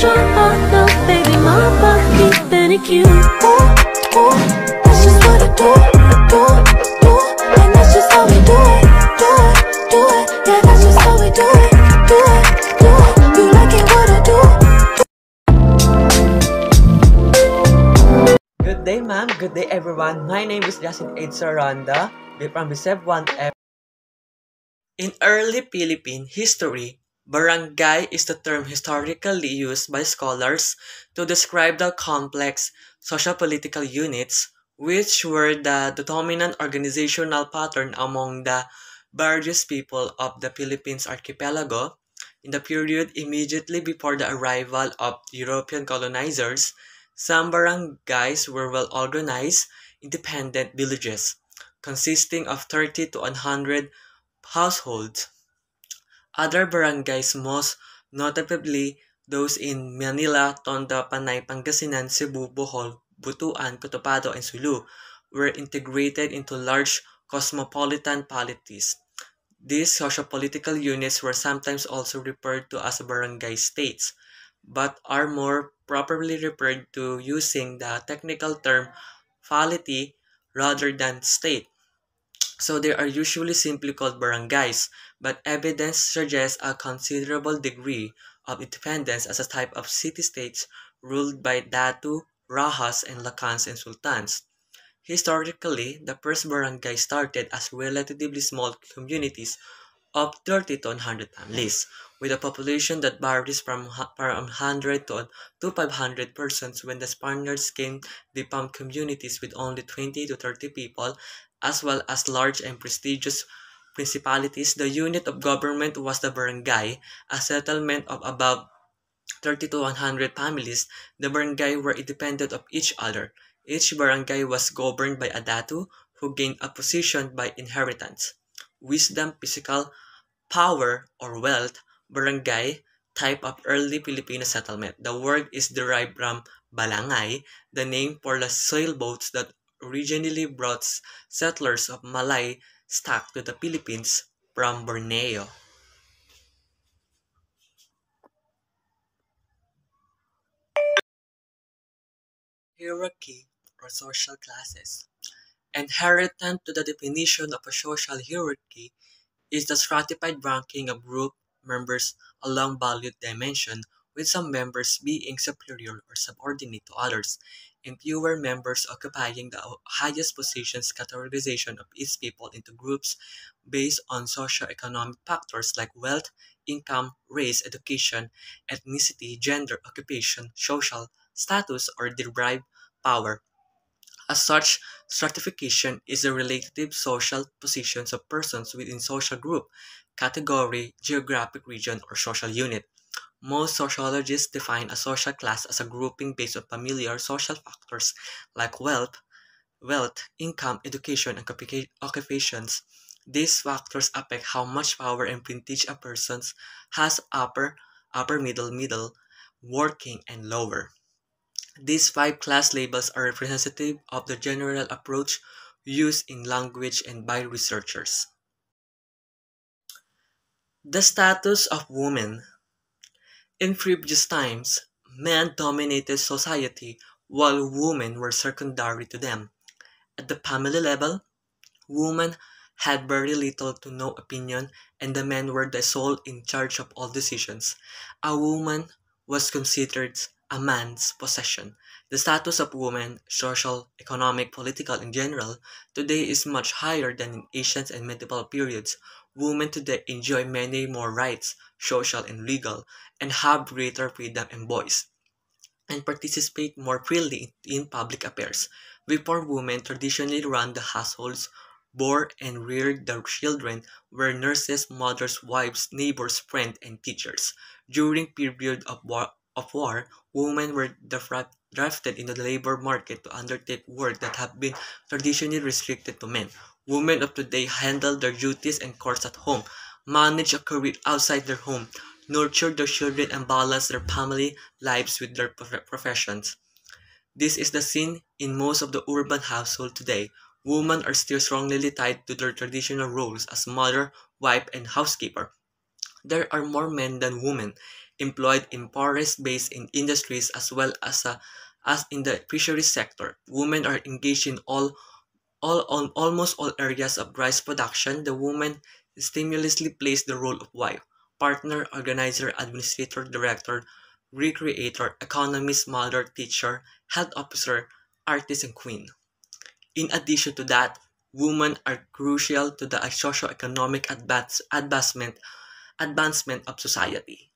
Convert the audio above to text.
drama, no baby mama, keeping it cute. Ooh, ooh, that's just what I do, and that's just how we do it, yeah, that's just how we do it, you like it what I do. Good day, ma'am. Good day, everyone. My name is Justin Aid Saranda. We're from Biseb 1F. In early Philippine history, barangay is the term historically used by scholars to describe the complex socio-political units which were the dominant organizational pattern among the various people of the Philippines archipelago in the period immediately before the arrival of European colonizers. Some barangays were well-organized, independent villages consisting of 30 to 100 households. Other barangays, most notably those in Manila, Tondo, Panay, Pangasinan, Cebu, Bohol, Butuan, Cotabato, and Sulu, were integrated into large cosmopolitan polities. These sociopolitical units were sometimes also referred to as barangay states, but are more properly referred to using the technical term polity rather than state. So they are usually simply called barangays, but evidence suggests a considerable degree of independence as a type of city-states ruled by datu, rahas, and lakans and sultans. Historically, the first barangay started as relatively small communities of 30 to 100 families, with a population that varies from 100 to 500 persons. When the Spaniards came, they found communities with only 20 to 30 people, as well as large and prestigious principalities. The unit of government was the barangay, a settlement of about 30 to 100 families. The barangay were independent of each other. Each barangay was governed by a datu, who gained a position by inheritance. Wisdom, physical power, or wealth. Barangay, type of early Filipino settlement. The word is derived from balangay, the name for the sailboats that originally brought settlers of Malay stock to the Philippines from Borneo. Hierarchy or social classes. Inherent to the definition of a social hierarchy is the stratified ranking of group members along valued dimension, with some members being superior or subordinate to others, and fewer members occupying the highest positions. Categorization of each people into groups based on socio-economic factors like wealth, income, race, education, ethnicity, gender, occupation, social status, or derived power. As such, stratification is the relative social positions of persons within social group, category, geographic region, or social unit. Most sociologists define a social class as a grouping based on familiar social factors like wealth, income, education, and occupations. These factors affect how much power and prestige a person has: upper, middle, working, and lower. These five class labels are representative of the general approach used in language and by researchers. The status of women. In previous times, men dominated society while women were secondary to them. At the family level, women had very little to no opinion, and the men were the sole in charge of all decisions. A woman was considered a man's possession. The status of women, social, economic, political, in general, today is much higher than in ancient and medieval periods. Women today enjoy many more rights, social and legal, and have greater freedom and voice, and participate more freely in public affairs. Before, women traditionally ran the households, bore and reared their children, were nurses, mothers, wives, neighbors, friends, and teachers. During period of war, women were drafted into the labor market to undertake work that have been traditionally restricted to men. Women of today handle their duties and chores at home, manage a career outside their home, nurture their children, and balance their family lives with their professions. This is the scene in most of the urban households today. Women are still strongly tied to their traditional roles as mother, wife, and housekeeper. There are more men than women employed in forest-based in industries as well as in the fisheries sector. Women are engaged in on almost all areas of rice production. The woman stimulously plays the role of wife, partner, organizer, administrator, director, recreator, economist, mother, teacher, health officer, artist, and queen. In addition to that, women are crucial to the socio-economic advancement of society.